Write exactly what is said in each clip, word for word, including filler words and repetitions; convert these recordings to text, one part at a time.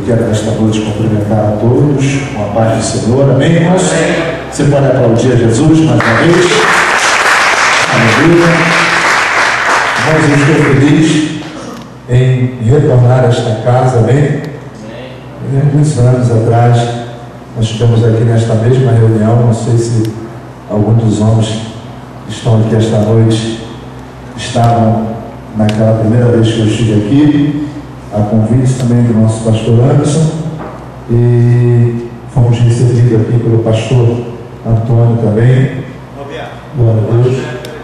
quero nesta noite cumprimentar a todos com a paz do Senhor, amém, irmãos? Você pode aplaudir a Jesus mais uma vez? Aleluia! Irmãos, eu estou feliz em retornar a esta casa, amém? Muitos anos atrás, nós tivemos aqui nesta mesma reunião, não sei se alguns dos homens que estão aqui esta noite estavam naquela primeira vez que eu estive aqui, a convite também do nosso pastor Anderson, e fomos recebidos aqui pelo pastor Antônio também. Glória a Deus.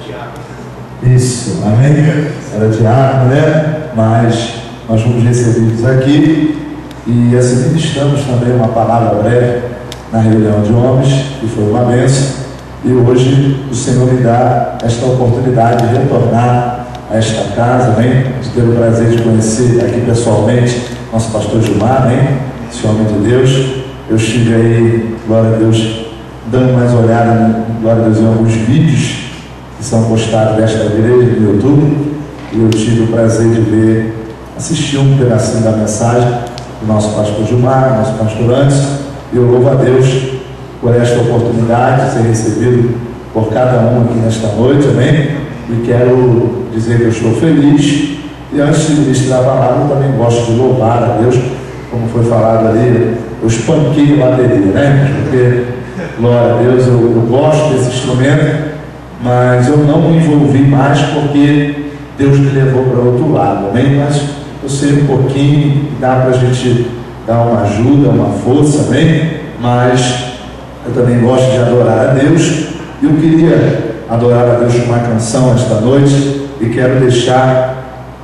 Isso, amém? Era diácono, né? Mas nós fomos recebidos aqui e assim ministramos também uma palavra breve na reunião de homens, que foi uma bênção, e hoje o Senhor me dá esta oportunidade de retornar a esta casa, amém? De ter o prazer de conhecer aqui pessoalmente nosso pastor Gilmar, amém? Esse homem de Deus. Eu estive aí, glória a Deus, dando mais olhada, glória a Deus, em alguns vídeos que são postados desta igreja no YouTube, e eu tive o prazer de ver, assistir um pedacinho da mensagem do nosso pastor Gilmar, nosso pastor Anderson, e eu louvo a Deus por esta oportunidade de ser recebido por cada um aqui nesta noite, amém? E quero dizer que eu estou feliz, e antes de ministrar a palavra, eu também gosto de louvar a Deus, como foi falado ali, eu espanquei a bateria, né? Porque, glória a Deus, eu, eu gosto desse instrumento, mas eu não me envolvi mais porque Deus me levou para outro lado, amém? Mas eu sei um pouquinho, dá para a gente dar uma ajuda, uma força, amém? Mas eu também gosto de adorar a Deus, e eu queria adorar a Deus com uma canção esta noite, e quero deixar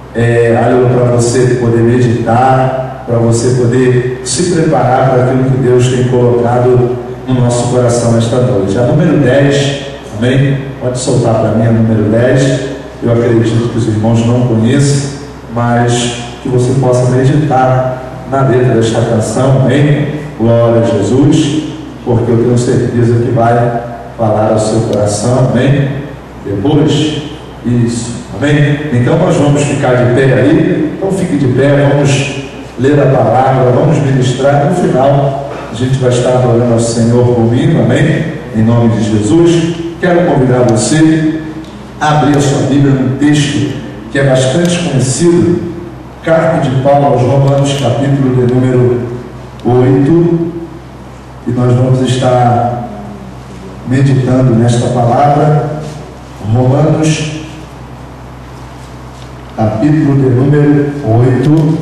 é, algo para você poder meditar, para você poder se preparar para aquilo que Deus tem colocado no nosso coração esta noite. A número dez, amém? Pode soltar para mim a número dez. Eu acredito que os irmãos não conheçam, mas que você possa meditar na letra desta canção, amém? Glória a Jesus, porque eu tenho certeza que vai falar ao seu coração, amém? Depois, isso, amém? Então nós vamos ficar de pé aí, então fique de pé, vamos ler a palavra, vamos ministrar, e no final a gente vai estar adorando ao Senhor comigo, amém? Em nome de Jesus. Quero convidar você a abrir a sua Bíblia num texto que é bastante conhecido, Carta de Paulo aos Romanos, capítulo de número oito, e nós vamos estar meditando nesta palavra, Romanos, capítulo de número oito,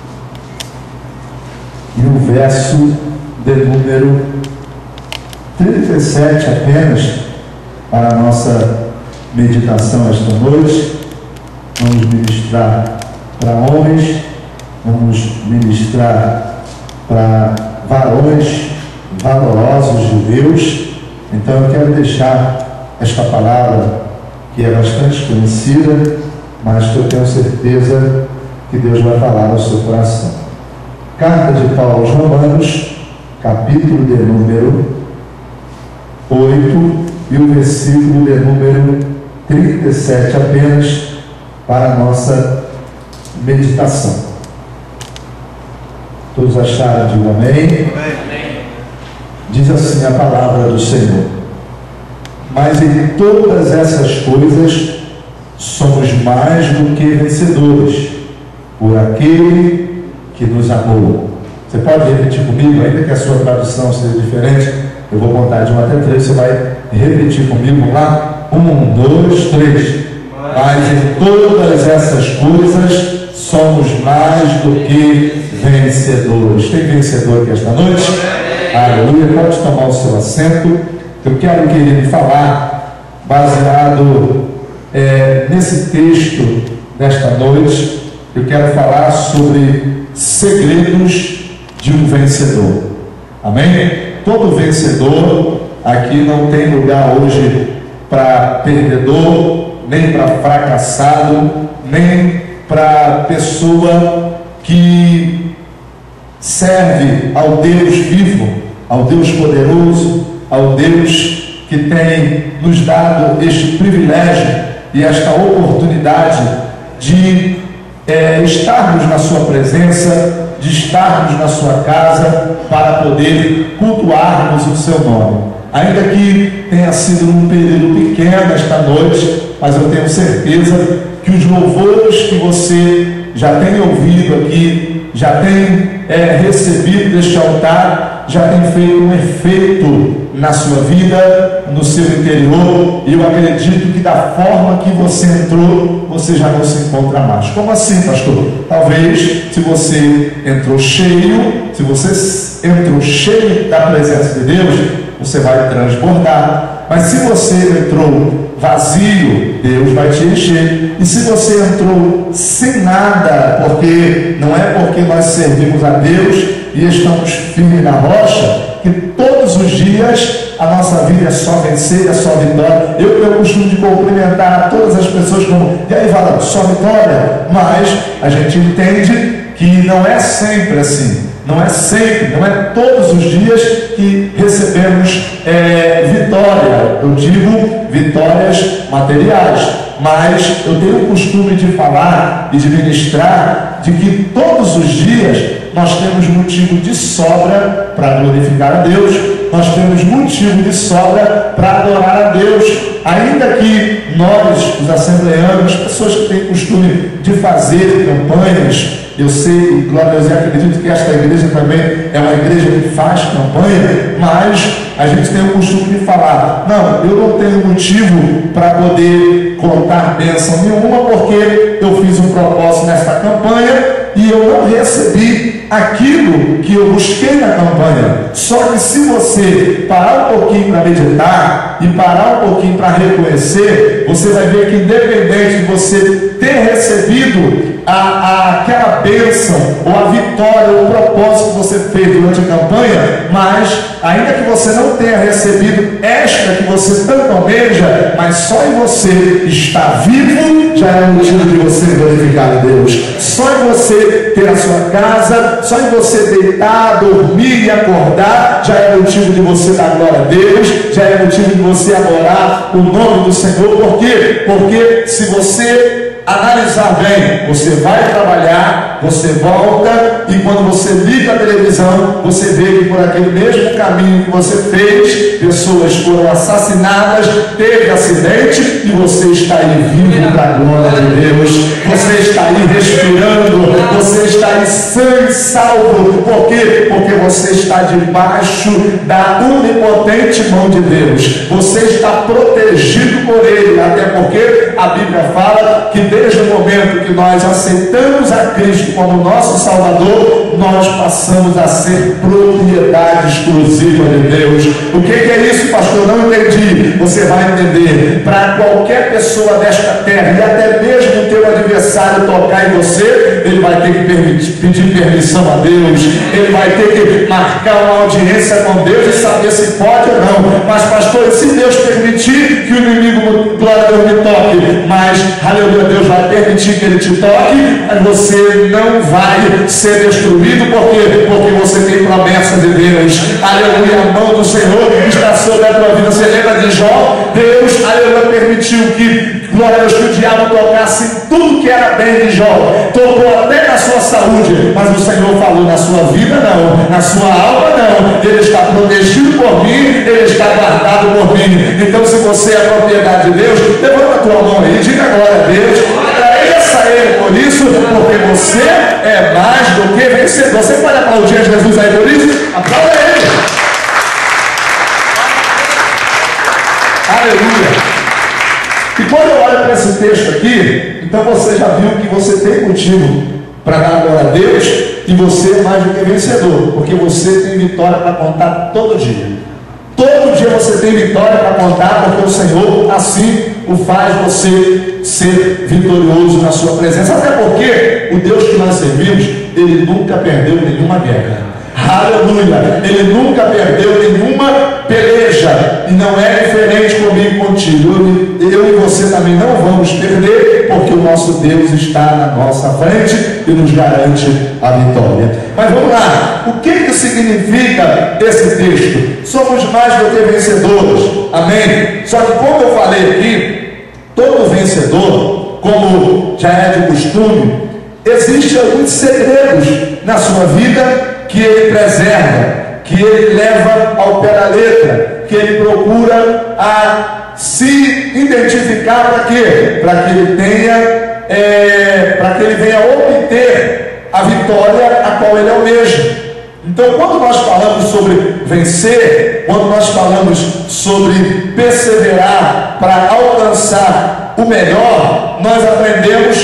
e o verso de número trinta e sete apenas, para a nossa meditação esta noite. Vamos ministrar para homens, vamos ministrar para varões valorosos de Deus. Então eu quero deixar esta palavra, que é bastante conhecida, mas que eu tenho certeza que Deus vai falar ao seu coração. Carta de Paulo aos Romanos, capítulo de número oito, e o versículo de número trinta e sete apenas, para a nossa meditação. Todos acharam? Digo amém. Amém. Diz assim a palavra do Senhor: mas em todas essas coisas somos mais do que vencedores, por aquele que nos amou. Você pode repetir comigo, ainda que a sua tradução seja diferente? Eu vou contar de um até três, você vai repetir comigo. Vamos lá? Um, dois, três. Mas em todas essas coisas somos mais do que vencedores. Tem vencedor aqui esta noite? Aleluia. Pode tomar o seu assento. Eu quero que ele falar, baseado é, nesse texto desta noite, eu quero falar sobre segredos de um vencedor. Amém? Todo vencedor, aqui não tem lugar hoje para perdedor, nem para fracassado, nem para pessoa que serve ao Deus vivo, ao Deus poderoso, ao Deus que tem nos dado este privilégio e esta oportunidade de é, estarmos na sua presença de estarmos na sua casa para poder cultuarmos o seu nome. Ainda que tenha sido um período pequeno esta noite, mas eu tenho certeza que os louvores que você já tem ouvido aqui, já tem é, recebido deste altar, já tem feito um efeito na sua vida, no seu interior, e eu acredito que da forma que você entrou, você já não se encontra mais. Como assim, pastor? Talvez, se você entrou cheio, se você entrou cheio da presença de Deus, você vai transbordar. Mas se você entrou vazio, Deus vai te encher. E se você entrou sem nada, porque não é porque nós servimos a Deus e estamos firmes na rocha, que todos os dias a nossa vida é só vencer, é só vitória. Eu tenho o costume de cumprimentar todas as pessoas como, e aí fala, só vitória? Mas a gente entende que não é sempre assim. Não é sempre, não é todos os dias que recebemos é, vitória. Eu digo vitórias materiais, mas eu tenho o costume de falar e de ministrar de que todos os dias nós temos motivo de sobra para glorificar a Deus, nós temos motivo de sobra para adorar a Deus, ainda que nós, os assembleanos, pessoas que têm costume de fazer campanhas. Eu sei, glória a Deus, e acredito que esta igreja também é uma igreja que faz campanha, mas a gente tem o costume de falar, não, eu não tenho motivo para poder contar bênção nenhuma, porque eu fiz um propósito nesta campanha e eu não recebi aquilo que eu busquei na campanha. Só que se você parar um pouquinho para meditar e parar um pouquinho para reconhecer, você vai ver que independente de você ter recebido a, a, aquela bênção, ou a vitória, ou o propósito que você fez durante a campanha, mas ainda que você não tenha recebido esta que você tanto almeja, mas só em você estar vivo já é motivo de você glorificar a Deus. Só em você ter a sua casa, só em você deitar, dormir e acordar já é motivo de você dar glória a Deus, já é motivo de você adorar o nome do Senhor. Por quê? Porque se você analisar bem, você vai trabalhar, você volta, e quando você liga a televisão, você vê que por aquele mesmo caminho que você fez, pessoas foram assassinadas, teve acidente, e você está aí vivo para a glória de Deus, você está aí respirando, você está aí sã e salvo. Por quê? Porque você está debaixo da onipotente mão de Deus, você está protegido por Ele, até porque a Bíblia fala que desde o momento que nós aceitamos a Cristo como nosso Salvador, nós passamos a ser propriedade exclusiva de Deus. O que é isso, pastor? Não entendi. Você vai entender. Para qualquer pessoa desta terra, e até mesmo o teu adversário tocar em você, ele vai ter que permitir, pedir permissão a Deus, ele vai ter que marcar uma audiência com Deus e saber se pode ou não. Mas, pastor, se Deus permitir que o inimigo, glória a Deus, me toque, mas, aleluia, Deus vai permitir que ele te toque, mas você não vai ser destruído. Por quê? Porque você tem promessa de Deus. Aleluia, a mão do Senhor está sobre a tua vida. Você lembra de Jó? Deus, aleluia, permitiu que, glória a Deus, que o diabo tocasse tudo que era bem de Jó, tocou até na sua saúde, mas o Senhor falou: na sua vida não, na sua alma não, ele está protegido por mim, ele está guardado por mim. Então, se você é propriedade de Deus, levanta a tua mão aí, diga glória a Deus, agradeça a Ele por isso, porque você é mais do que vencedor. Você pode aplaudir a Jesus aí por isso? Aplauda Ele. Aleluia. E quando eu olho para esse texto aqui, então você já viu que você tem motivo para dar glória a Deus, e você é mais do que vencedor, porque você tem vitória para contar todo dia. Todo dia você tem vitória para contar, porque o Senhor assim o faz você ser vitorioso na sua presença. Até porque o Deus que nós servimos, Ele nunca perdeu nenhuma guerra. Aleluia! Ele nunca perdeu nenhuma peleja, e não é diferente comigo e contigo. Eu, eu e você também não vamos perder, porque o nosso Deus está na nossa frente e nos garante a vitória. Mas vamos lá, o que que significa esse texto? Somos mais do que vencedores, amém? Só que, como eu falei aqui, todo vencedor, como já é de costume, existem alguns segredos na sua vida que Ele preserva, que Ele leva ao pé da letra, que Ele procura a se identificar para quê? Para que Ele tenha, é, para que Ele venha obter a vitória a qual Ele almeja. Então, quando nós falamos sobre vencer, quando nós falamos sobre perseverar para alcançar o melhor, nós aprendemos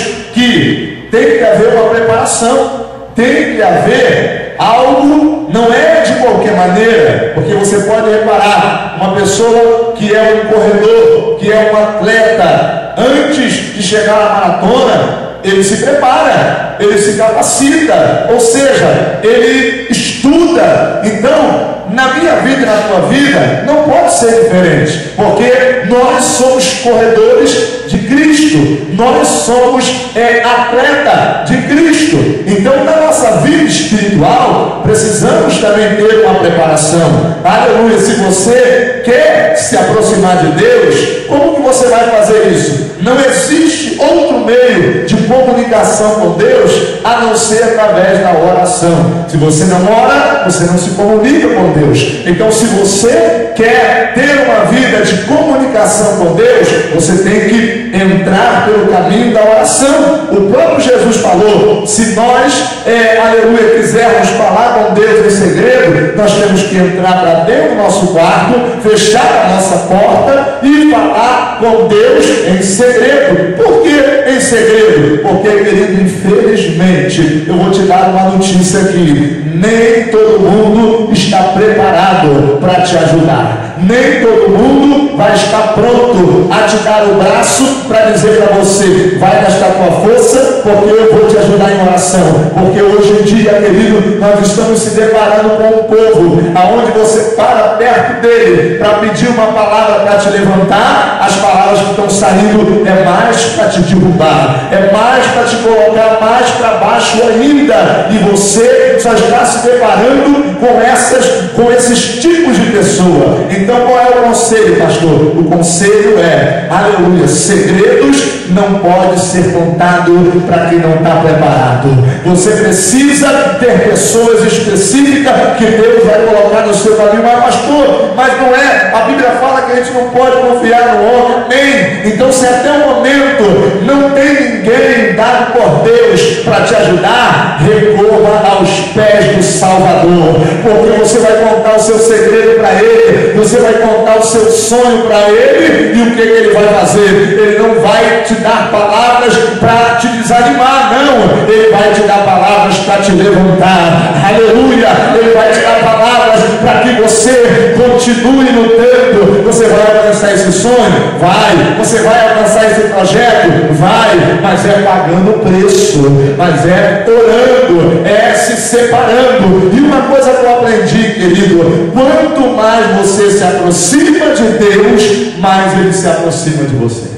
que tem que haver uma preparação, tem que haver algo, não é de qualquer maneira, porque você pode reparar, uma pessoa que é um corredor, que é um atleta, antes de chegar à maratona, ele se prepara, ele se capacita, ou seja, ele estuda. Então, na minha vida e na tua vida, não pode ser diferente, porque nós somos corredores de Cristo, nós somos é, atleta de Cristo. Então, na nossa vida espiritual, precisamos também ter uma preparação. Aleluia! Se você quer se aproximar de Deus, como que você vai fazer isso? Não existe outro meio de comunicação com Deus a não ser através da oração. Se você não ora, você não se comunica com Deus. Então, se você quer ter uma vida de comunicação com Deus, você tem que entrar pelo caminho da oração. O próprio Jesus falou: se nós, é, aleluia, quisermos falar com Deus em segredo, nós temos que entrar para dentro do nosso quarto, fechar a nossa porta e falar com Deus em segredo. Por que em segredo? Porque, querido, infelizmente, eu vou te dar uma notícia aqui: nem todo mundo está preparado para te ajudar, nem todo mundo vai estar pronto a te dar o braço para dizer para você: vai gastar tua força, porque eu vou te ajudar em oração. Porque hoje em dia, querido, nós estamos se deparando com um povo aonde você para perto dele para pedir uma palavra para te levantar, as palavras que estão saindo é mais para te derrubar, é mais para te colocar mais para baixo ainda, e você só está se deparando com essas, com esses tipos de pessoa. Então, qual é o conselho, pastor? O conselho é, aleluia, segredos não podem ser contados para quem não está preparado. Você precisa ter pessoas específicas que Deus vai colocar no seu caminho. Mas, pastor, mas não é, a Bíblia fala que a gente não pode confiar no homem. Amém? Então, se até o momento não tem ninguém dado por Deus para te ajudar, recorra aos pés do Salvador, porque você vai contar o seu segredo para Ele, você vai contar o seu sonho para Ele, e o que Ele vai fazer? Ele não vai te dar palavras para te desanimar, não, Ele vai te dar palavras para te levantar. Aleluia! Ele vai te dar palavras para que você continue lutando. Você vai alcançar esse sonho? Vai. Você vai alcançar esse projeto? Vai. Mas é pagando o preço, mas é orando, é se separando. E uma coisa que eu aprendi, querido: quanto mais você se aproxima de Deus, mais Ele se aproxima de você.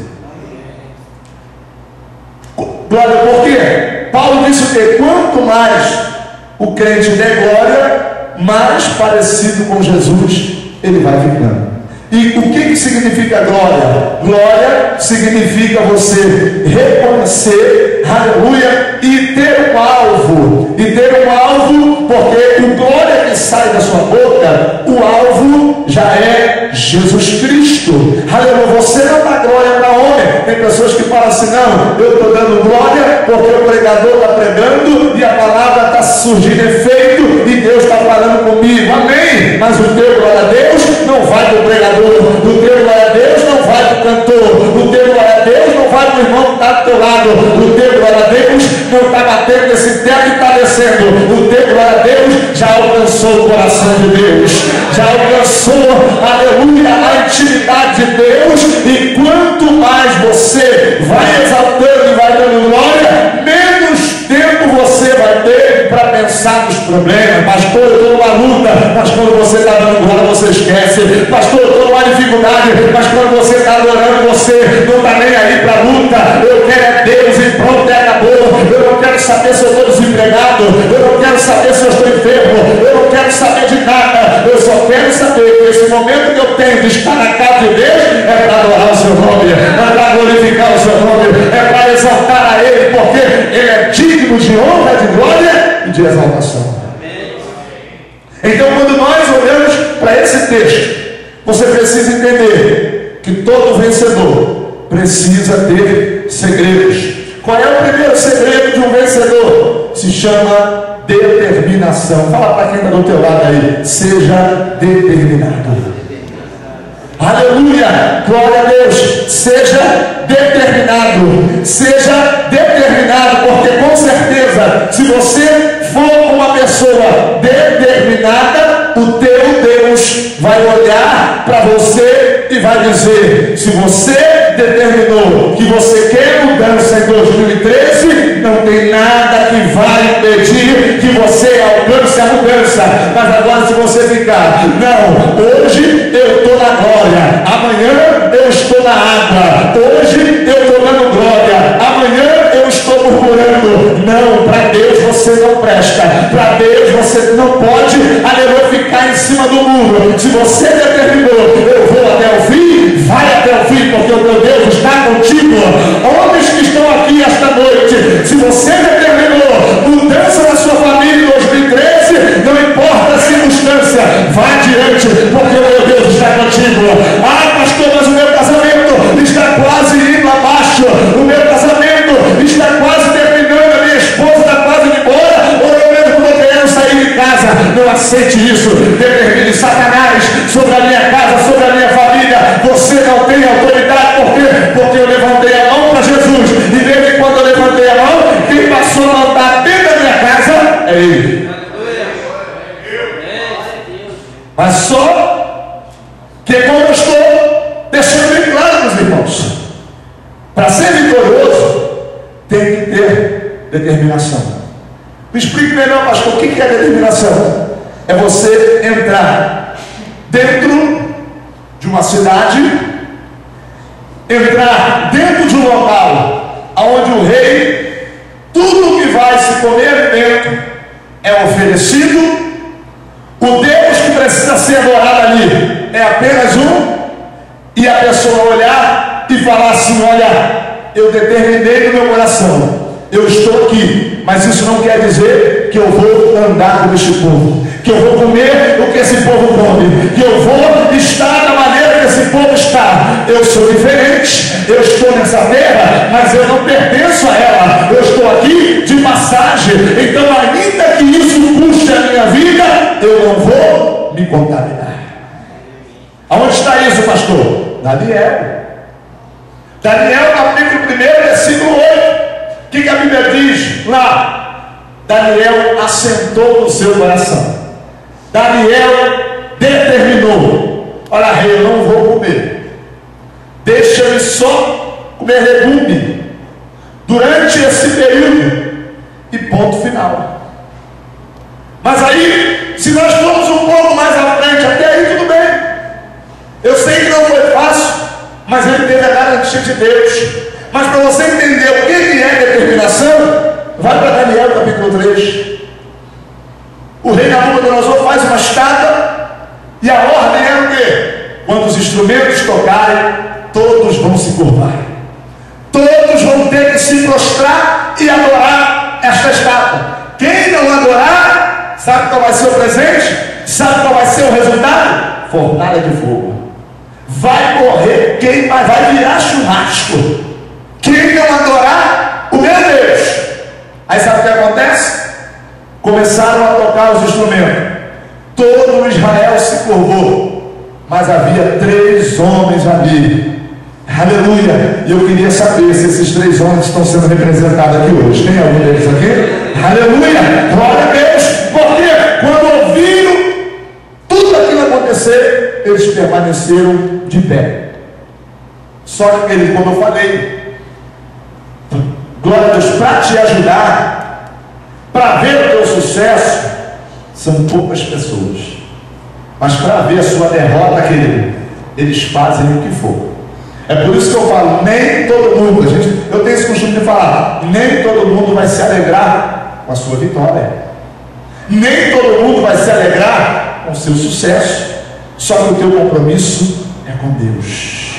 Glória, por quê? Paulo disse o quê? Quanto mais o crente der glória, mais parecido com Jesus ele vai ficando. E o que, que significa glória? Glória significa você reconhecer, aleluia, e ter um alvo. E ter um alvo, porque o glória que sai da sua boca, o alvo já é Jesus Cristo. Aleluia, você não dá glória para homem. Tem pessoas que falam assim: não, eu estou dando glória porque o pregador está pregando e a palavra está surgindo efeito e Deus está falando comigo. Amém? Mas o teu glória a Deus não vai para o pregador, o teu glória a Deus não vai para o cantor, o teu glória a Deus não vai para o irmão que está do teu lado, o teu glória a Deus não está batendo nesse teto e está descendo, o teu glória a Deus já alcançou o coração de Deus, já alcançou, aleluia, a intimidade de Deus. E quanto mais você vai exaltando e vai dando glória, menos tempo você vai ter para pensar nos problemas. Pastor, eu estou numa luta, mas quando você está dando glória, você esquece. Pastor, eu estou numa dificuldade, mas quando você está adorando, você não está nem aí para a luta. Eu quero é Deus e pronto, é acabou. Eu não quero saber se eu estou desempregado, eu não quero saber se eu estou enfermo, eu não quero saber de nada. Eu só quero saber que esse momento que eu tenho de estar na casa de Deus é para adorar o seu nome, é para glorificar o seu nome, é para exaltar a Ele, porque Ele é digno de honra, de glória e de exaltação. Então, quando nós olhamos para esse texto, você precisa entender que todo vencedor precisa ter segredos. Qual é o primeiro segredo de um vencedor? Se chama determinação. Fala para quem está do teu lado aí, seja determinado. Aleluia, glória a Deus. Seja determinado, seja determinado, porque com certeza, se você for uma pessoa determinada, o teu Deus vai olhar para você e vai dizer: se você determinou que você quer mudança em dois mil e treze, não tem nada que vai impedir que você alcance a mudança. Mas agora, se você ficar, não, hoje eu estou na glória, amanhã eu estou na água, hoje eu estou dando glória, amanhã eu estou murmurando. Não, para Deus você não presta, para Deus você não pode, aleluia, ficar em cima do muro. Se você determinou, eu vou até o fim, vai até o fim, porque o teu Deus está contigo. Homens que estão aqui esta noite, se você determinou mudança na sua família em dois mil e treze, não importa a circunstância, vá adiante, porque o meu Deus está contigo. Ah, pastor, mas o meu casamento está quase indo abaixo, o meu casamento está quase terminando, a minha esposa está quase indo embora, ou eu mesmo estou querendo sair de casa. Não aceite isso. Determine: Satanás, sobre a minha casa, sobre a minha família, você não tem autoridade. Por quê? Porque eu levantei a mão para Jesus, e desde quando eu levantei a mão, quem passou a mandar dentro da minha casa é Ele. Mas só que, como eu estou deixando bem claro, meus irmãos, para ser vitorioso tem que ter determinação. Me explique melhor, pastor, o que é determinação? É você entrar dentro de uma cidade, entrar dentro de um local onde o rei, tudo que vai se comer dentro é oferecido. O Deus que precisa ser adorado ali é apenas um, e a pessoa olhar e falar assim: olha, eu determinei no meu coração, eu estou aqui, mas isso não quer dizer que eu vou andar com este povo, que eu vou comer o que esse povo come, que eu vou estar da maneira que esse povo está. Eu sou diferente, eu estou nessa terra, mas eu não pertenço a ela, eu estou aqui de passagem. Então, ainda que isso custe a minha vida, eu não vou me contaminar. Aonde está isso, pastor? Daniel. Daniel, capítulo primeiro, versículo oito. O que, que a Bíblia diz lá? Daniel assentou no seu coração. Daniel determinou: olha, rei, eu não vou comer, deixa-me só comer legume durante esse período, e ponto final. Mas aí, se nós formos um pouco mais à frente, até aí tudo bem. Eu sei que não foi fácil, mas ele teve a garantia de Deus. Mas para você entender o que é determinação, vai para Daniel capítulo três. O rei Nabucodonosor faz uma escada, e a ordem é o quê? Quando os instrumentos tocarem, todos vão se curvar, todos vão ter que se prostrar e adorar esta estátua. Quem não adorar, sabe qual vai ser o presente? Sabe qual vai ser o resultado? Fornalha de fogo. Vai morrer quem, mas vai virar churrasco. Quem não adorar o meu Deus. Aí sabe o que acontece? Começaram a tocar os instrumentos, todo Israel se curvou, mas havia três homens ali. Aleluia. E eu queria saber se esses três homens estão sendo representados aqui hoje. Tem algum deles aqui? Aleluia. Glória a Deus. Porque quando ouviram tudo aquilo acontecer, eles permaneceram de pé. Só que ele, como eu falei, glória a Deus, para te ajudar, para ver o teu sucesso, são poucas pessoas. Mas para ver a sua derrota, querido, eles fazem o que for. É por isso que eu falo, nem todo mundo, a gente, eu tenho esse costume de falar, nem todo mundo vai se alegrar com a sua vitória. Nem todo mundo vai se alegrar com o seu sucesso. Só que o teu compromisso é com Deus.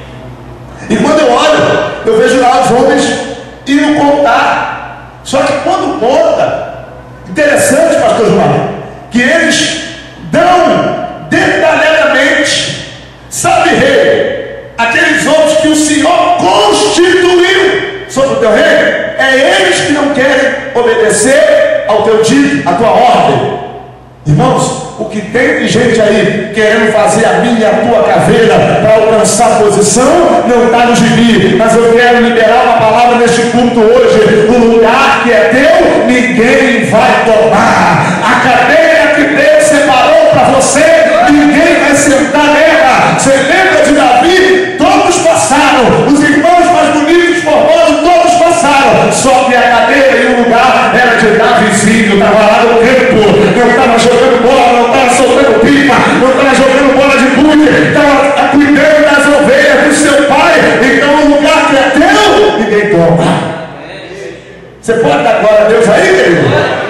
E quando eu olho, eu vejo lá os homens indo contar. Só que quando conta, Interessante, pastor João, que eles dão detalhadamente, sabe, rei, aqueles homens que o Senhor constituiu sobre o teu reino, é eles que não querem obedecer ao teu dito, à tua ordem. Irmãos, o que tem de gente aí querendo fazer a minha e a tua caveira para alcançar posição, não está no gibi. Mas eu quero liberar uma palavra neste culto hoje. O lugar que é teu, ninguém vai tomar. A cadeira que Deus separou para você, ninguém vai sentar nela. Você lembra de Davi? Todos passaram. Os irmãos mais bonitos, formosos, todos passaram. Só que a cadeira e o lugar era de Davizinho. Estava lá no campo, não estava jogando bola, não estava soltando pipa, não estava jogando bola de gude, estava cuidando das ovelhas do seu pai. Então o lugar que é teu, ninguém toma. Você pode dar glória a Deus aí, querido?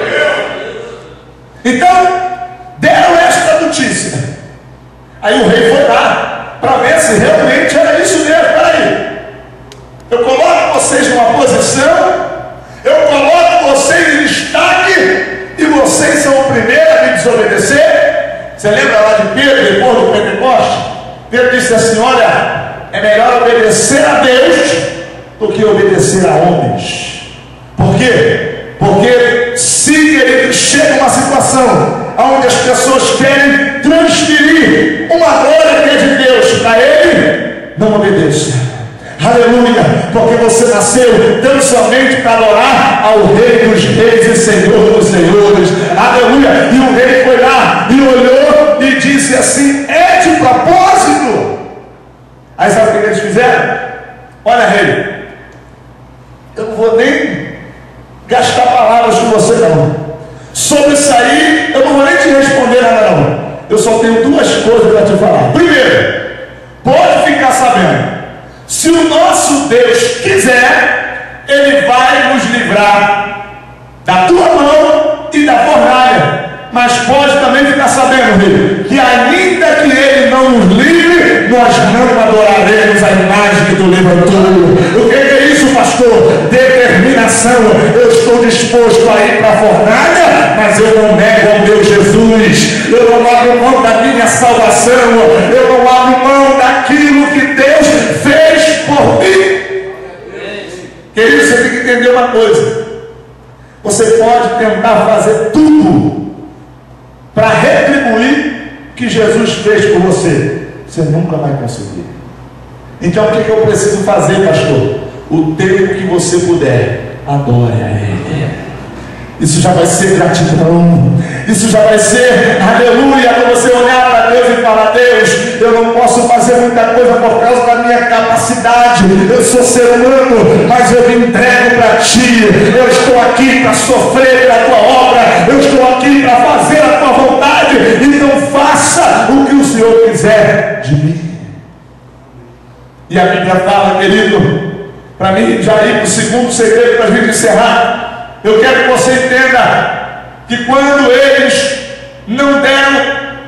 Então, deram esta notícia. Aí o rei foi lá para ver se realmente era isso mesmo. Peraí, eu coloco vocês numa posição, eu coloco vocês em destaque, e vocês são o primeiro a me desobedecer. Você lembra lá de Pedro, depois do Pentecoste? Pedro disse assim: olha, é melhor obedecer a Deus do que obedecer a homens. Por quê? Porque se, querido, chega uma situação onde as pessoas querem transferir uma glória que é de Deus para ele, não obedeça. Aleluia, porque você nasceu tão somente para adorar ao Rei dos Reis e Senhor dos Senhores. Aleluia, e o rei foi lá e olhou e disse assim: é de propósito. Aí sabe o que eles fizeram? Olha, rei, eu não vou nem gastar palavras com você não. Sobre isso aí, eu não vou nem te responder nada não. Eu só tenho duas coisas para te falar. Primeiro, pode ficar sabendo, se o nosso Deus quiser, Ele vai nos livrar da tua mão e da fornalha. Mas pode também ficar sabendo, rei, que ainda que Ele não nos livre, nós não adoraremos a imagem que tu levantou. O que é isso, pastor? Determinação. Eu estou disposto a ir para a fornalha, mas eu não nego ao meu Jesus. Eu não abro mão da minha salvação. Eu não abro mão daquilo que Deus fez por mim. Querido, você tem que entender uma coisa. Você pode tentar fazer tudo para retribuir o que Jesus fez por você. Você nunca vai conseguir. Então o que, que eu preciso fazer, pastor? O tempo que você puder, adore a Ele. Isso já vai ser gratidão. Isso já vai ser, aleluia, quando você olhar para Deus e falar: Deus, eu não posso fazer muita coisa por causa da minha capacidade. Eu sou ser humano, mas eu me entrego para Ti. Eu estou aqui para sofrer pela Tua obra. Eu estou aqui para fazer a Tua vontade. Então faça o que o Senhor quiser de mim. E a Bíblia fala, querido, para mim já ir para o segundo segredo para a gente encerrar. Eu quero que você entenda que quando eles não deram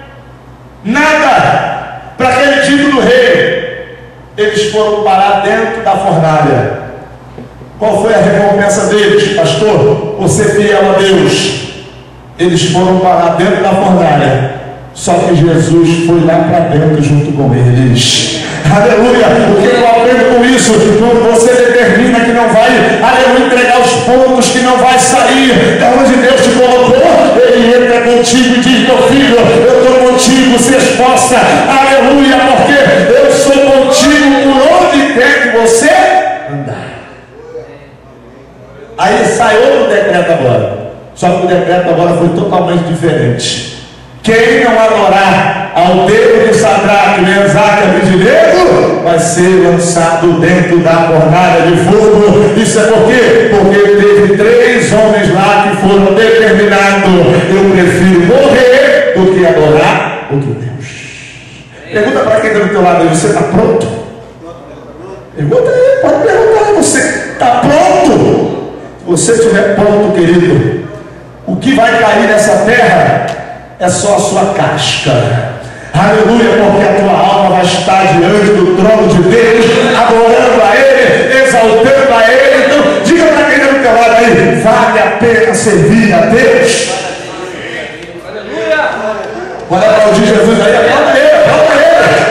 nada para aquele título do rei, eles foram parar dentro da fornalha. Qual foi a recompensa deles, pastor? Você fiel a Deus. Eles foram parar dentro da fornalha. Só que Jesus foi lá para dentro junto com eles. Aleluia, o que eu aprendo com isso? Quando você determina que não vai, aleluia, entregar os pontos, que não vai sair da onde Deus te colocou, Ele entra contigo e diz: meu filho, eu estou contigo, se esforça, aleluia, porque eu sou contigo por onde quer que você andar. Aí sai outro decreto agora, só que o decreto agora foi totalmente diferente. Quem não adorar ao Deus de Sadraque, Mesaque e Abednego vai ser lançado dentro da fornalha de fogo. Isso é por quê? Porque teve três homens lá que foram determinados: eu prefiro morrer do que adorar o que Deus. Pergunta para quem está do teu lado aí: você está pronto? Pergunta aí, pode perguntar: você está pronto? Se você estiver pronto, querido, o que vai cair nessa terra é só a sua casca. Aleluia, porque a tua alma vai estar diante do trono de Deus, adorando a Ele, exaltando a Ele. Então, diga para quem está do teu lado aí: vale a pena pena servir a Deus. Quando aplaudir Jesus aí, aplauda ele, aplauda ele.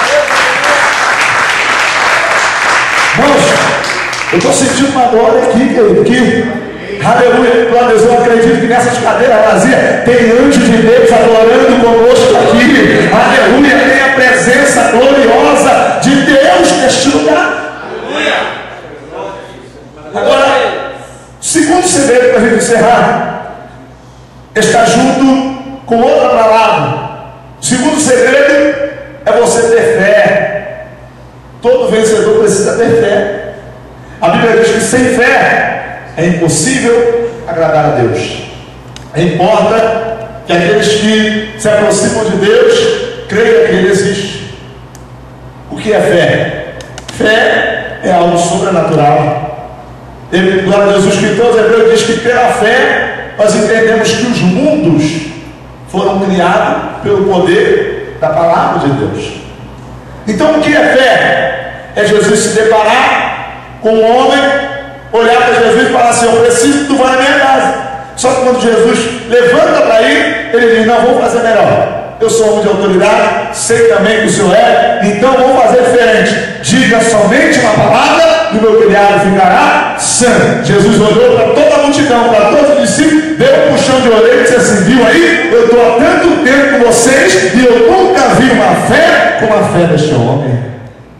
Irmãos, eu estou sentindo uma glória aqui, querido, aqui. Aleluia, glória a Deus. Eu acredito que nessas cadeiras vazias tem anjos de Deus adorando conosco aqui. Aleluia, tem a presença gloriosa de Deus neste lugar. Agora, segundo segredo para a gente encerrar, está junto com outra palavra. O segundo segredo é você ter fé. Todo vencedor precisa ter fé. A Bíblia diz que sem fé é impossível agradar a Deus. Importa que aqueles que se aproximam de Deus creiam que Ele existe. O que é fé? Fé é algo sobrenatural. Ele, glória a Deus, o escritor aos Hebreus diz que pela fé nós entendemos que os mundos foram criados pelo poder da palavra de Deus. Então o que é fé? É Jesus se deparar com um homem, olhar para Jesus e falar assim: eu preciso que tu vá na minha casa. Só que quando Jesus levanta para ir, ele diz: não, vou fazer melhor. Eu sou homem de autoridade, sei também que o Senhor é, então vou fazer diferente. Diga somente uma palavra e o meu criado ficará sã. Jesus olhou para toda a multidão, para todos os discípulos, deu um puxão de orelha e disse assim: viu aí, eu estou há tanto tempo com vocês e eu nunca vi uma fé como a fé deste homem.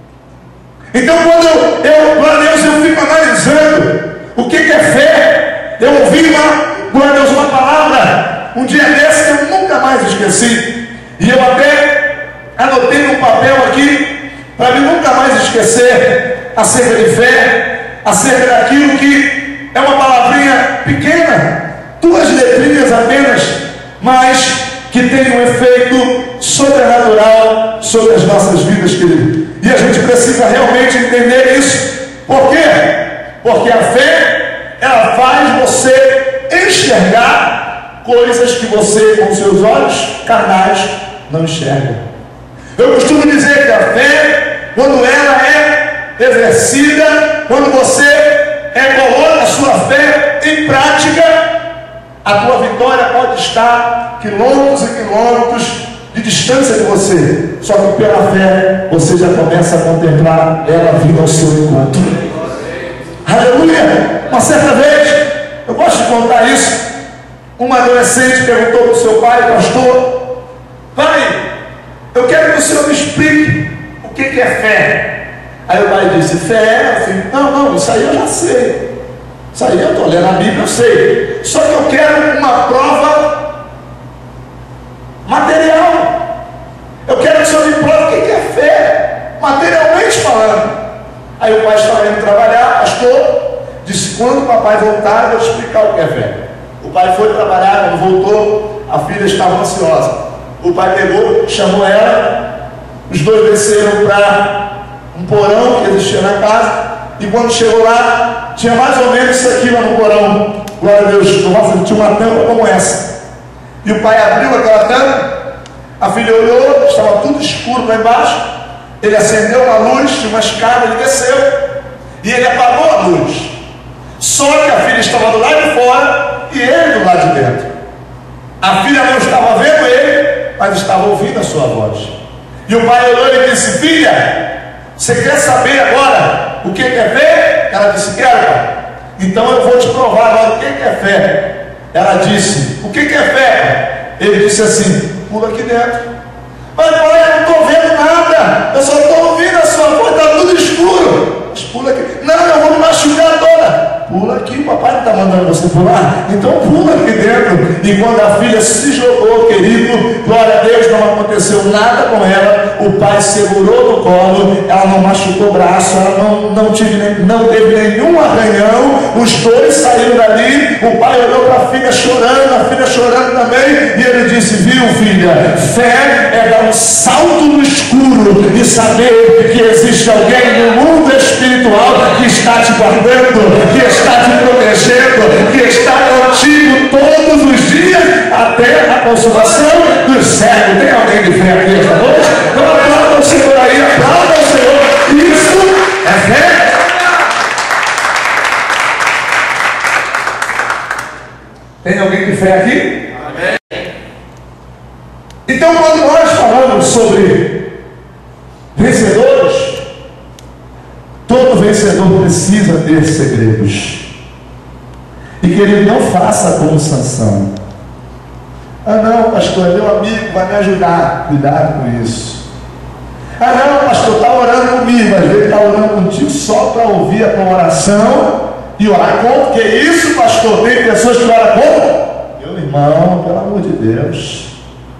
Então quando eu, eu, glória a Deus, eu fico analisando o que, que é fé, eu ouvi uma, glória a Deus, uma palavra um dia desse que eu nunca mais esqueci, e eu até anotei num papel aqui para mim nunca mais esquecer, acerca de fé, acerca daquilo que é uma palavrinha pequena, duas letrinhas apenas, mas que tem um efeito sobrenatural sobre as nossas vidas, querido. E a gente precisa realmente entender isso. Por quê? Porque a fé, ela faz você enxergar coisas que você, com seus olhos carnais, não enxerga. Eu costumo dizer que a fé, quando ela é exercida, quando você é, coloca a sua fé em prática, a tua vitória pode estar quilômetros e quilômetros de distância de você, só que pela fé você já começa a contemplar ela vindo ao seu encontro. Aleluia! Uma certa vez, eu gosto de contar isso, uma adolescente perguntou para o seu pai: pastor, pai, eu quero que o senhor me explique o que, que é fé. Aí o pai disse: fé é assim. Não, não, isso aí eu já sei, isso aí eu estou lendo a Bíblia, eu sei, só que eu quero uma prova material. Eu quero que o senhor me prove o que é fé, materialmente falando. Aí o pai estava indo trabalhar, pastor, disse: quando o papai voltar, eu vou te explicar o que é fé. O pai foi trabalhar, quando voltou, a filha estava ansiosa. O pai pegou, chamou ela, os dois desceram para um porão que existia na casa, e quando chegou lá, tinha mais ou menos isso aqui lá no porão. Glória a Deus, nossa, tinha uma tampa como essa. E o pai abriu aquela tampa, a filha olhou, estava tudo escuro lá embaixo. Ele acendeu uma luz, tinha uma escada, ele desceu e ele apagou a luz. Só que a filha estava do lado de fora e ele do lado de dentro. A filha não estava vendo ele, mas estava ouvindo a sua voz. E o pai olhou e disse: filha, você quer saber agora o que é fé? Ela disse: quero, pai. Então eu vou te provar agora o que é fé. Ela disse: o que é fé? Ele disse assim: pula aqui dentro. Mas pai, eu não estou vendo nada, eu só estou ouvindo a sua voz, está tudo escuro. Mas pula aqui. Não, eu vou me machucar toda. Pula aqui, o papai não está mandando você pular, então pula aqui dentro. E quando a filha se jogou, querido, glória a Deus, não aconteceu nada com ela. O pai segurou no colo, ela não machucou o braço, ela não, não, tive, não teve nenhum arranhão. Os dois saíram dali. O pai olhou para a filha chorando, a filha chorando também, e ele disse: viu, filha, fé é dar um salto no escuro e saber que existe alguém no mundo espiritual que está te guardando, que está te protegendo, que está contigo todos os dias até a consumação do século. Tem alguém de fé aqui esta noite? Então aplauda o Senhor aí, aplauda o Senhor. Isso é fé. fé aqui? Amém. Então, quando nós falamos sobre vencedores, todo vencedor precisa ter segredos. E que ele não faça como Sansão. Ah não, pastor, é meu amigo, vai me ajudar. Cuidado com isso. Ah não, pastor, está orando comigo, mas ele está orando contigo só para ouvir a tua oração e orar contra. Que isso, pastor? Tem pessoas que oram contra? Meu irmão, pelo amor de Deus.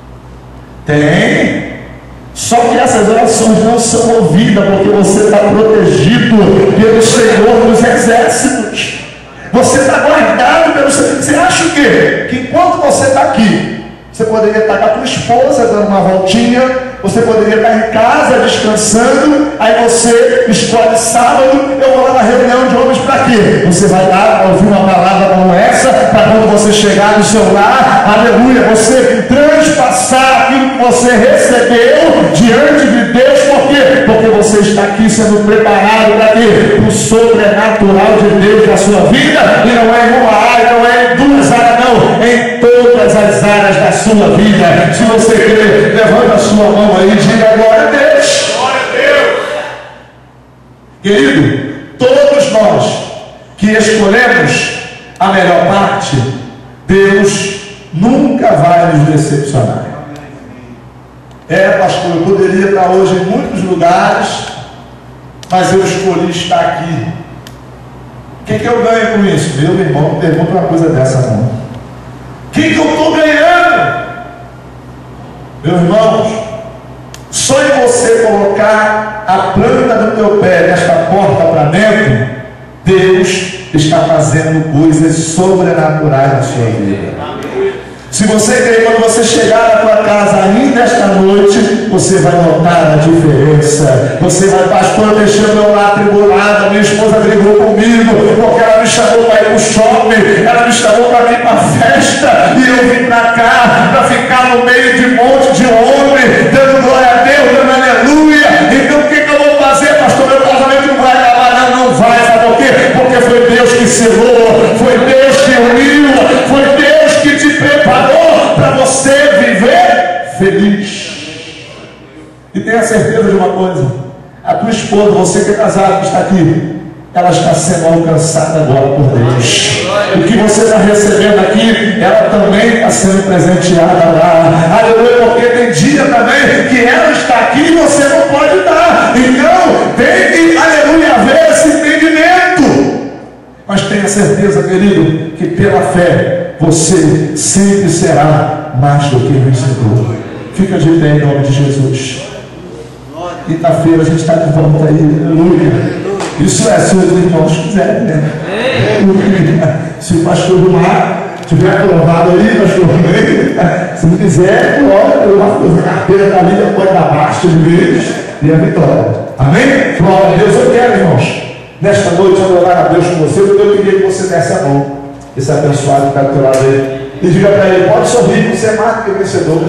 Tem. Só que essas orações não são ouvidas porque você está protegido pelo Senhor dos Exércitos. Você está guardado pelo Senhor. Você acha o quê? Que enquanto você está aqui, você poderia estar com a tua esposa dando uma voltinha, você poderia estar em casa descansando, aí você escolhe sábado, eu vou lá na reunião de homens para quê? Você vai lá para ouvir uma palavra como essa, para quando você chegar no seu lar, aleluia, você transpassar aquilo que você recebeu diante de Deus, por quê? Porque você está aqui sendo preparado para quê? Para o sobrenatural de Deus na sua vida, e não é em uma área, não é em duas áreas, não, em todas as áreas da sua vida. Se você quer, levanta a sua mão aí e diga glória a Deus. Glória a Deus. Querido, todos nós que escolhemos a melhor parte, Deus nunca vai nos decepcionar. É, pastor, eu poderia estar hoje em muitos lugares, mas eu escolhi estar aqui. O que, que eu ganho com isso? Meu irmão, não pergunta uma coisa dessa não. O que, que eu estou ganhando? Meus irmãos, só em você colocar a planta do teu pé nesta porta para dentro, Deus está fazendo coisas sobrenaturais na sua vida. Se você quer, quando você chegar na tua casa ainda esta noite, você vai notar a diferença. Você vai, pastor, eu deixei o meu lar tribulado, minha esposa brigou comigo, porque ela me chamou para ir para o shopping, ela me chamou para ir para a festa, e eu vim para cá, para ficar no meio de um monte de homem, dando glória a Deus, dando aleluia. Então o que, que eu vou fazer, pastor? Meu casamento não vai acabar, não, não vai, sabe por quê? Porque foi Deus que selou, foi Deus que uniu, foi Deus que te preparou para você viver feliz. E tenha certeza de uma coisa: a tua esposa, você que é casado, que está aqui, ela está sendo alcançada agora por Deus. O que você está recebendo aqui, ela também está sendo presenteada lá. Aleluia, porque tem dia também que ela está aqui e você não pode dar. Então, tem que, aleluia, haver esse entendimento. Mas tenha certeza, querido, que pela fé você sempre será mais do que vencedor. Fica de pé em nome de Jesus. Quinta-feira a gente está de volta aí, aleluia. Isso é, se os irmãos quiserem, né? Se o pastor do mar estiver aprovado aí, pastor, se não quiser, olha, a carteira da Lídia pode dar basta de vez e a vitória. Amém? Glória a Deus. Eu quero, irmãos, nesta noite adorar a Deus com você, porque eu queria que você desse a mão, esse abençoado que está do teu lado aí, e diga para ele: pode sorrir, você é mais do que vencedor.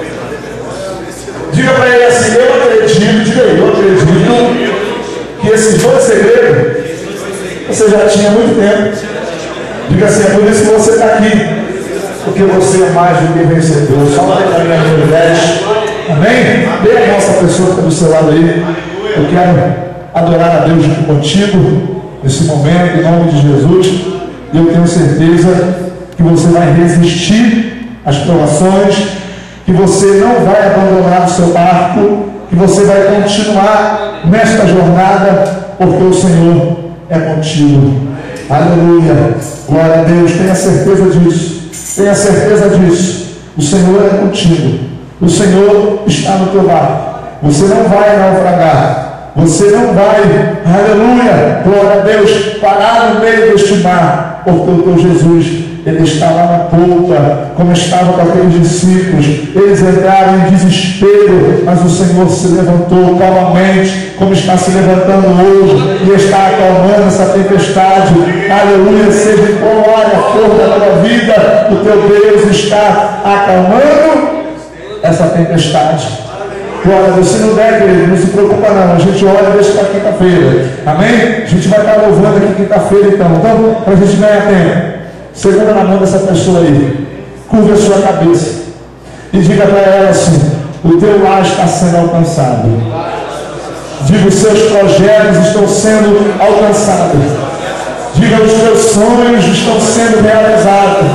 Diga para ele assim: eu acredito, diga aí, eu acredito que esses dois segredos você já tinha há muito tempo. Diga assim: é por isso que você está aqui, porque você é mais do que vencedor. Só para a minha mulher. Amém? Dê a nossa pessoa que está do seu lado aí. Eu quero adorar a Deus junto contigo nesse momento, em nome de Jesus. E eu tenho certeza que você vai resistir às provações, que você não vai abandonar o seu barco, que você vai continuar nesta jornada, porque o Senhor é contigo. Aleluia, glória a Deus. Tenha certeza disso, tenha certeza disso. O Senhor é contigo, o Senhor está no teu barco. Você não vai naufragar, você não vai, aleluia, glória a Deus, parar no meio deste mar, porque o teu Jesus, ele está lá na polpa, como estava com aqueles discípulos. Eles entraram em desespero, mas o Senhor se levantou calmamente, como está se levantando hoje, e está acalmando essa tempestade. Aleluia, seja em qual área for da tua vida, o teu Deus está acalmando essa tempestade. Glória, você não der, querido, não se preocupa não, a gente olha e deixa para quinta-feira. Amém? A gente vai estar louvando aqui quinta-feira então, então, para a gente ganhar tempo. Segura na mão dessa pessoa aí curva a sua cabeça e diga para ela assim: o teu lar está sendo alcançado. Diga: os seus projetos estão sendo alcançados. Diga: os teus sonhos estão sendo realizados.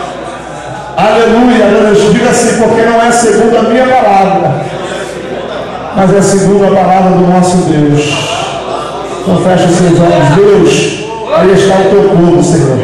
Aleluia, aleluia. Diga assim: porque não é segundo a minha palavra, mas é segundo a palavra do nosso Deus. Então fecha os seus olhos. Deus, aí está o teu povo, Senhor.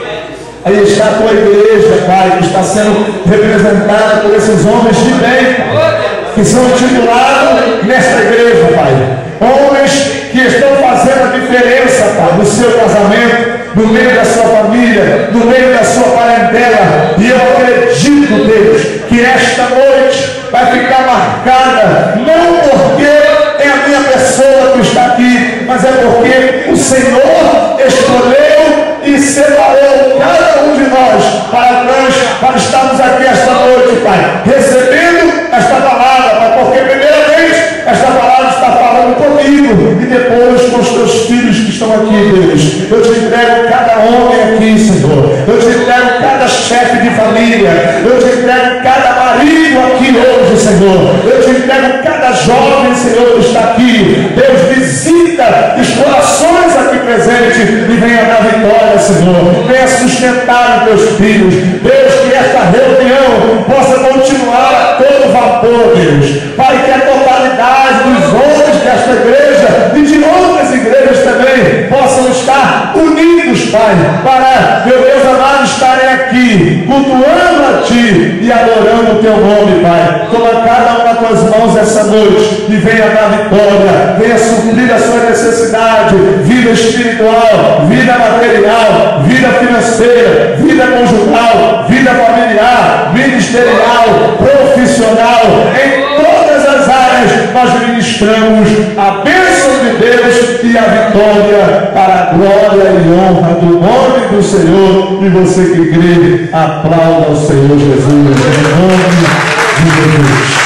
Aí está a tua igreja, Pai, que está sendo representada por esses homens de bem, que são titulados nesta igreja, Pai. Homens que estão fazendo a diferença, Pai, no seu casamento, no meio da sua família, no meio da sua parentela. E eu acredito, Deus, que esta noite vai ficar marcada, não porque é a minha pessoa que está aqui, mas é porque o Senhor escolheu e separou cada um de nós para nós, para estarmos aqui esta noite, Pai, recebendo esta palavra, Pai, porque primeiramente esta palavra está falando comigo e depois com os teus filhos que estão aqui, Deus. Eu te entrego cada homem aqui, Senhor. Eu te entrego cada chefe de família. Eu te entrego cada marido aqui hoje, Senhor. Eu te entrego cada jovem, Senhor, que está aqui. Deus, visita os corações aqui presentes e venha dar vitória, Senhor. Venha sustentar os teus filhos. Deus, que esta reunião possa continuar a todo vapor, Deus. Pai, que a totalidade dos homens desta igreja e de outras igrejas também possam estar unidos, Pai, para, meu Deus amado, estarem aqui cultuando a Ti e adorando o Teu nome, Pai. Toma cada um nas Tuas mãos essa noite e venha dar vitória, venha suprir a sua necessidade, vida espiritual, vida material, vida financeira, vida conjugal, vida familiar, ministerial, profissional, em todas as áreas nós ministramos a bênção de Deus e a vitória para a glória e honra do nome do Senhor. E você que crê, aplauda o Senhor Jesus, em nome de Jesus.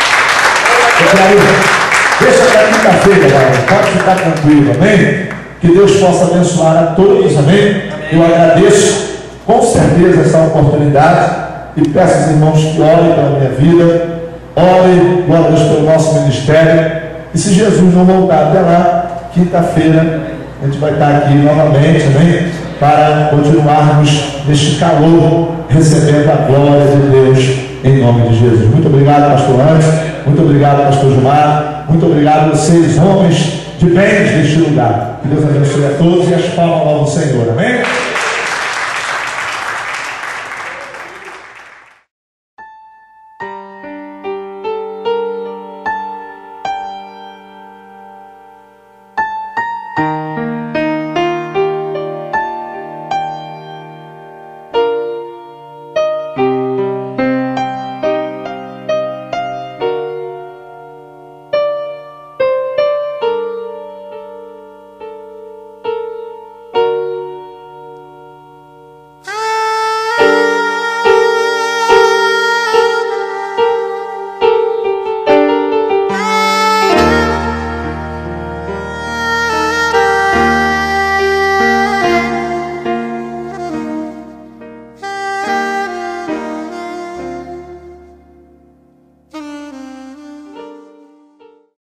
Deixa até quinta-feira, pode ficar tranquilo, amém? Que Deus possa abençoar a todos, amém? Eu agradeço com certeza essa oportunidade e peço aos irmãos que orem pela minha vida. Ore, glória a Deus, pelo nosso ministério. E se Jesus não voltar até lá, quinta-feira a gente vai estar aqui novamente, amém? Para continuarmos neste calor, recebendo a glória de Deus, em nome de Jesus. Muito obrigado, pastor Anderson. Muito obrigado, pastor Gilmar. Muito obrigado a vocês, homens de bens deste lugar. Que Deus abençoe a todos e as palmas ao Senhor, amém?